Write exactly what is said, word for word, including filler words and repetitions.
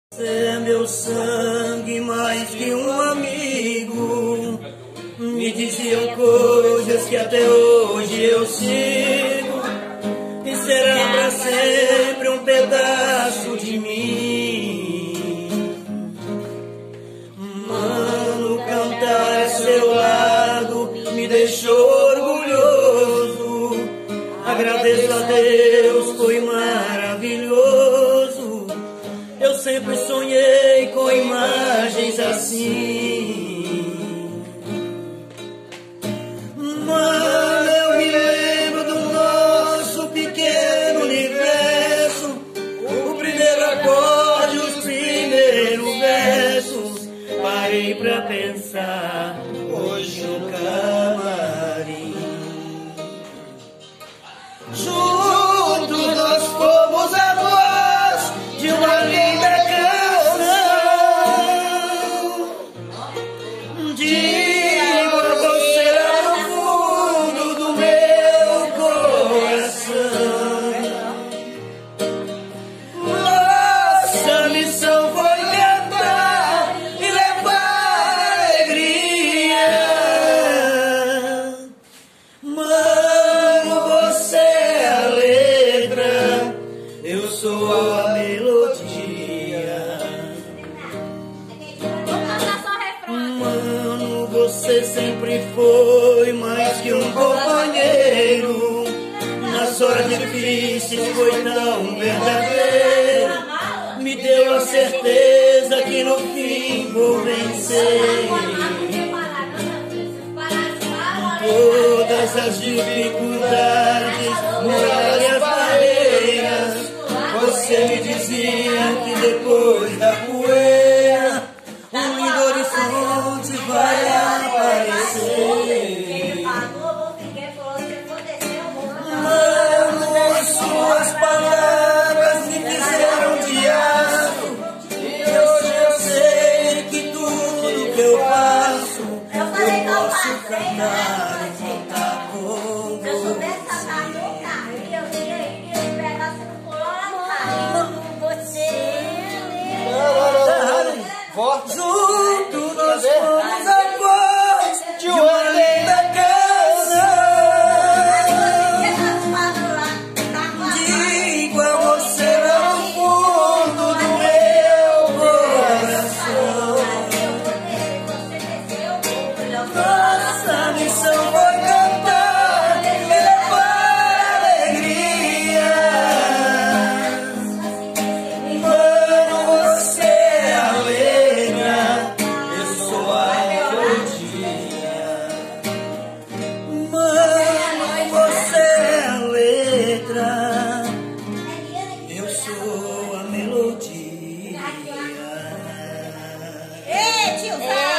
Você é meu sangue mais que um amigo. Me diziam coisas que até hoje eu sigo, e será pra sempre um pedaço de mim. Mano, cantar a seu lado me deixou orgulhoso. Agradeço a Deus, foi maravilhoso. Eu sempre sonhei com imagens assim. Mano, eu me lembro do nosso pequeno universo, o primeiro acorde, os primeiros versos. Parei pra pensar, hoje no camarim. Juntos nós fomos a voz de uma linda canção. Digo a você no fundo do meu coração. Nossa missão foi cantar e levar alegria. Mano, você é a letra, eu sou a melodia. Mano, você sempre foi mais que um companheiro. Nas horas difíceis foi tão verdadeiro. Me deu a certeza que no fim vou vencer. Todas as dificuldades, muralhas, barreiras, você me dizia que depois da poeira um lindo horizonte vai aparecer. Mano, suas palavras me fizeram de aço, e hoje eu sei que tudo que eu faço eu posso cantar e contar com você. Juntos nós fomos a voz de uma linda canção. Digo a você no fundo do meu coração. Nossa missão foi cantar e levar alegria. Mano, você é a letra, eu sou a melodia. Mano, você é a letra, eu sou a melodia. Ei, tio,